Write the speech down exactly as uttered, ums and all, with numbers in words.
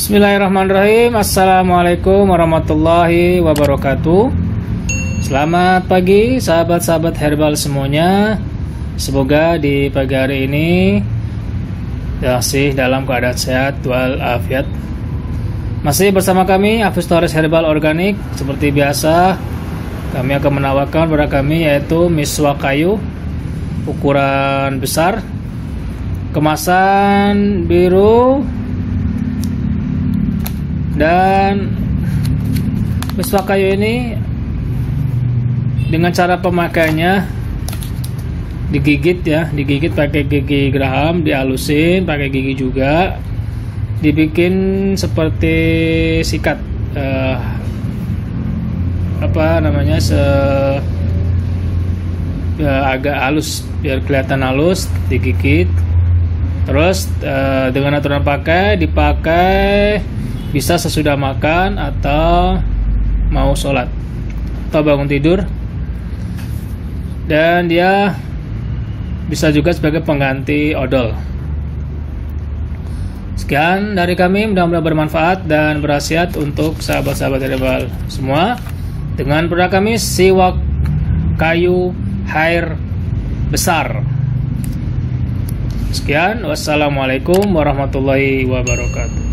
Bismillahirrahmanirrahim. Assalamualaikum warahmatullahi wabarakatuh. Selamat pagi sahabat-sahabat herbal semuanya. Semoga di pagi hari ini masih dalam keadaan sehat walafiat. Masih bersama kami Hafiz Torres Herbal Organik. Seperti biasa, kami akan menawarkan produk kami yaitu miswak kayu ukuran besar, kemasan biru, dan miswak kayu ini dengan cara pemakaiannya digigit ya, digigit pakai gigi geraham, dihalusin pakai gigi juga, dibikin seperti sikat eh, apa namanya se ya, agak halus biar kelihatan halus, digigit. Terus eh, dengan aturan pakai dipakai bisa sesudah makan atau mau sholat atau bangun tidur, dan dia bisa juga sebagai pengganti odol. Sekian dari kami, mudah-mudahan bermanfaat dan berkhasiat untuk sahabat-sahabat herbal semua dengan produk kami siwak kayu hair besar. Sekian, wassalamualaikum warahmatullahi wabarakatuh.